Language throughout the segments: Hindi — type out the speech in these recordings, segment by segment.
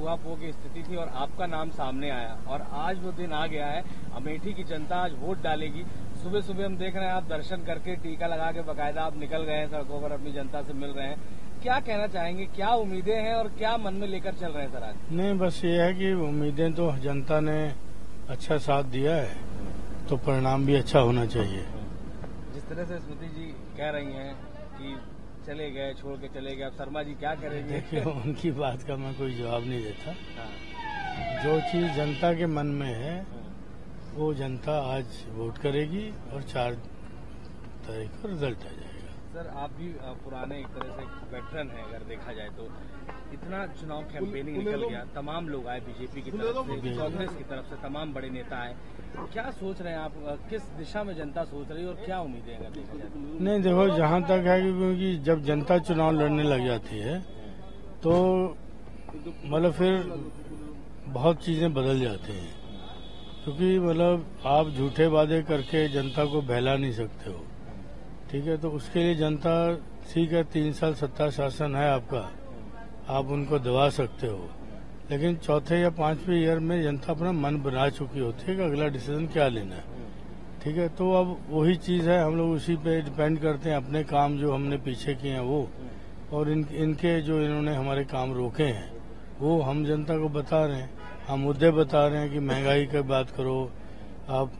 ऊहापोह की स्थिति थी और आपका नाम सामने आया और आज वो दिन आ गया है। अमेठी की जनता आज वोट डालेगी। सुबह सुबह हम देख रहे हैं आप दर्शन करके टीका लगा के बाकायदा आप निकल गए हैं सड़कों पर, अपनी जनता से मिल रहे हैं। क्या कहना चाहेंगे, क्या उम्मीदें हैं और क्या मन में लेकर चल रहे हैं सर आज? नहीं, बस ये है कि उम्मीदें तो जनता ने अच्छा साथ दिया है तो परिणाम भी अच्छा होना चाहिए। जिस तरह से स्मृति जी कह रही हैं कि चले गए, छोड़ के चले गए, अब शर्मा जी क्या करेंगे? देखिए, उनकी बात का मैं कोई जवाब नहीं देता। हाँ। जो चीज जनता के मन में है वो जनता आज वोट करेगी और 4 तारीख को रिजल्ट आ जाएगा। सर, आप भी पुराने एक तरह से वेटरन हैं अगर देखा जाए तो। इतना चुनाव कैंपेनिंग निकल गया, तमाम लोग आए, बीजेपी की तरफ से, कांग्रेस की तरफ से तमाम बड़े नेता आए। क्या सोच रहे हैं आप, किस दिशा में जनता सोच रही है और क्या उम्मीदें हैं अगर देखा जाए तो? नहीं, देखो, जहाँ तक है कि क्योंकि जब जनता चुनाव लड़ने लग जाती है तो मतलब फिर बहुत चीजें बदल जाती हैं, क्योंकि मतलब आप झूठे वादे करके जनता को बहला नहीं सकते हो। ठीक है, तो उसके लिए जनता, ठीक है, 3 साल सत्ता शासन है आपका, आप उनको दबा सकते हो, लेकिन चौथे या 5वें ईयर में जनता अपना मन बना चुकी होती है कि अगला डिसीजन क्या लेना है। ठीक है, तो अब वही चीज है, हम लोग उसी पे डिपेंड करते हैं, अपने काम जो हमने पीछे किए हैं वो, और इनके जो इन्होंने हमारे काम रोके हैं वो हम जनता को बता रहे हैं। हम मुद्दे बता रहे हैं कि महंगाई की बात करो, आप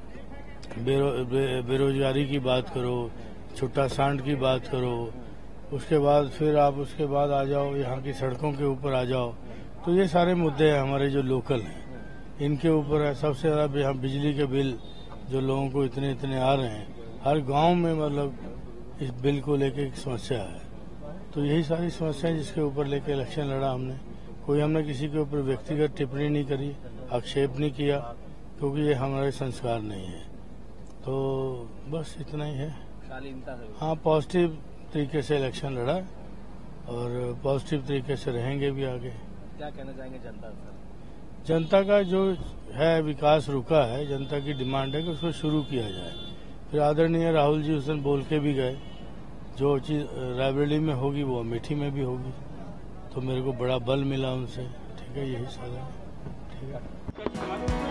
बेरोजगारी की बात करो, छुट्टा सांड की बात करो, उसके बाद फिर आप उसके बाद आ जाओ यहाँ की सड़कों के ऊपर आ जाओ। तो ये सारे मुद्दे हैं हमारे जो लोकल हैं, इनके ऊपर है। सबसे ज्यादा यहाँ बिजली के बिल जो लोगों को इतने इतने आ रहे हैं, हर गांव में मतलब इस बिल को लेके एक समस्या है। तो यही सारी समस्याएं जिसके ऊपर लेके इलेक्शन लड़ा हमने। कोई हमने किसी के ऊपर व्यक्तिगत टिप्पणी नहीं करी, आक्षेप नहीं किया, क्योंकि ये हमारे संस्कार नहीं है। तो बस इतना ही है। हाँ, पॉजिटिव तरीके से इलेक्शन लड़ा और पॉजिटिव तरीके से रहेंगे भी आगे। क्या कहना चाहेंगे जनता सर? जनता का जो है विकास रुका है, जनता की डिमांड है कि उसको शुरू किया जाए। फिर आदरणीय राहुल जी उस दिन बोल के भी गए, जो चीज रायबरेली में होगी वो अमेठी में भी होगी, तो मेरे को बड़ा बल मिला उनसे। ठीक है, यही सारा। ठीक है।